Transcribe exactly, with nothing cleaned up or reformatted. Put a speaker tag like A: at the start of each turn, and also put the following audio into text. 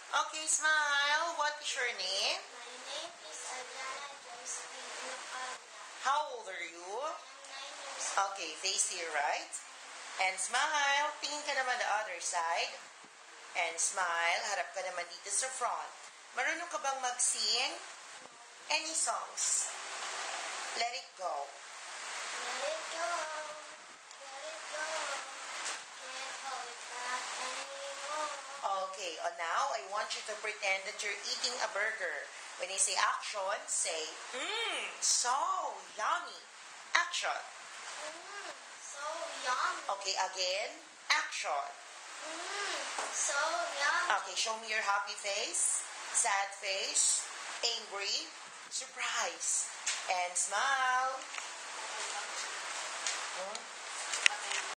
A: Okay, smile. What is your name?
B: My name is Adriana Josephine Lucavia.
A: How old are you?
B: I'm nine years old.
A: Okay, face here, right? And smile. Tingin ka naman the other side. And smile. Harap ka naman dito sa front. Marunong ka bang mag-sing? Any songs? Let it go.
B: Let it go, let it go. Can't hold it back anymore.
A: Okay, oh, now I want you to pretend that you're eating a burger. When I say action, say, mmm, so yummy. Action.
B: Mmm, so yummy.
A: Okay, again, action.
B: Mmm, so yummy.
A: Okay, show me your happy face, sad face, angry, surprise, and smile. Hmm?